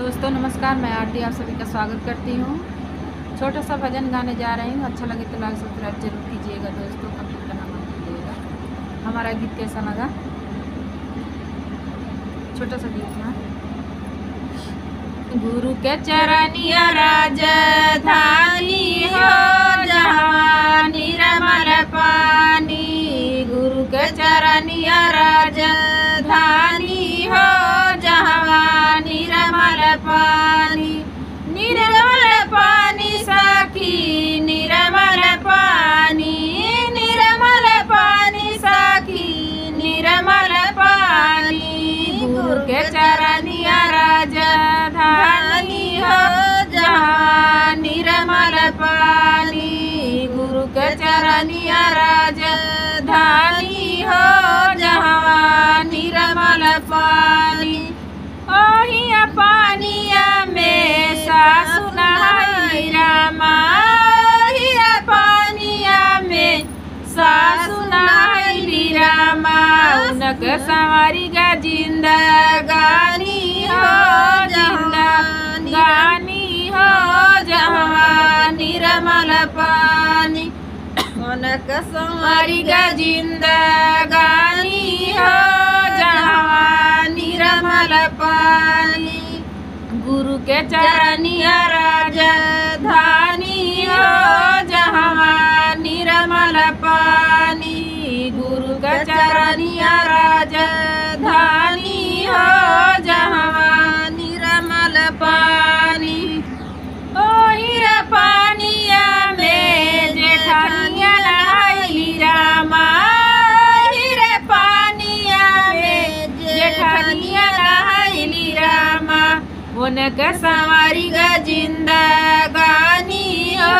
दोस्तों नमस्कार, मैं आरती आप सभी का स्वागत करती हूँ। छोटा सा भजन गाने जा रही हूँ। अच्छा लगे तो लाइक सब्सक्राइब जरूर कीजिएगा दोस्तों, कमेंट करना मत भूलिएगा। हमारा गीत कैसा लगा, छोटा सा गीत है। गुरु के चरनिया राजधानी हो जहाँ निर्मल पानी, गुरु के चरनिया राजधानी हो जहाँ निर्मल पानी, निर्मल पानी सखी निर्मल पानी, निर्मल पानी सखी निर्मल पानी, गुरु के चरनिया राजधानी हो जहाँ निर्मल पानी, गुरु के चरनिया राजधानी हो जहाँ निर्मल पानी। ओहिया पानिया में सासु नहाई रामा, ओहिया पानिया में सासु नहाई रामा, उनक संवारी गा जिंदगानी हो जिंदगानी हो जहाँ निर्मल पानी, उनक संवारी गा जिंदगानी हो जहाँ निर्मल पानी, गुरु के चरनिया राजधानी हो जहाँ निर्मल पानी, गुरु के चरनिया राजधानी हो जहाँ निर्मल पानी। ओहिरा पानिया में जेठानिया नहाई रामा, ओहिरा पानिया में जेठानिया नहाई रामा, उनका संवारी गा जिंदगानी हो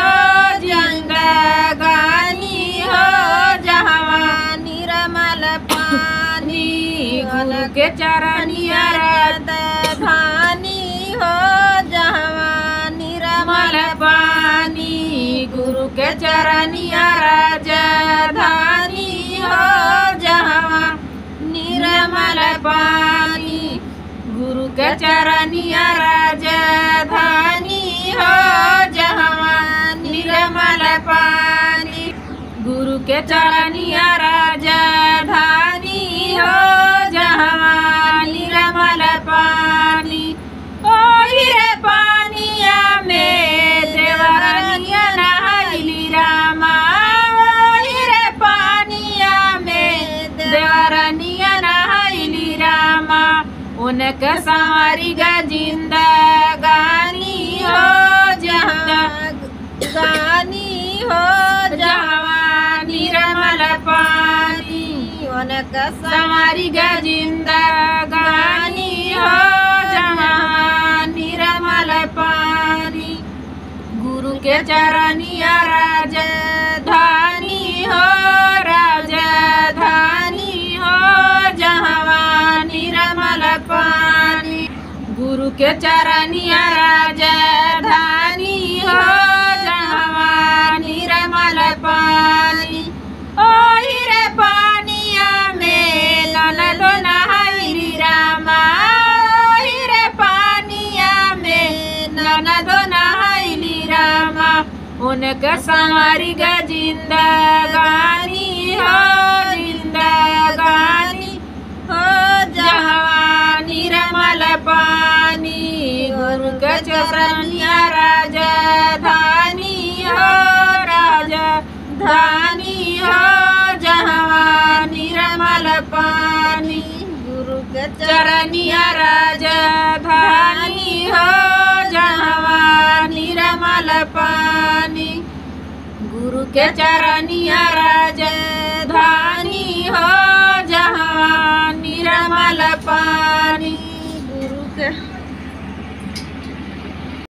जिंदगानी हो जहाँ निर्मल पानी, गुरु के चरनिया राजधानी हो जहाँ निर्मल पानी, गुरु के चरनिया राजधानी हो जहाँ निर्मल पानी, गुरु के चरनिया राजधानी हो जहाँ निर्मल पानी, गुरु के चरनिया राजधानी हो जहाँ निर्मल पानी। ओहिरे पानिया में देवरनिया नहाई रामा, ओहिरे पानिया में देवरनिया नहाई रामा, उनका संवारी गा जिंदगानी हो जिंदगानी हो जहाँ निर्मल पानी, उनका संवारी गा जिंदगानी हो जहाँ निर्मल पानी, गुरु के चरनिया राजधानी हो राजधानी हो जहाँ निर्मल पानी, गुरु के चरनिया राजधानी हो जहाँ निर्मल पानी। ओहिरे पानिया में ननदो नहाई रामा, ओहिरे पानिया में ननदो नहाई रामा, उनका संवारी गा जिंदगानी हो जिंदगानी हो जहाँ निर्मल पानी, गुरु के चरनिया राजधानी हो राजधानी हो जहाँ निर्मल पानी, गुरु के चरनिया राजधानी हो जहाँ निर्मल पानी, गुरु के चरनिया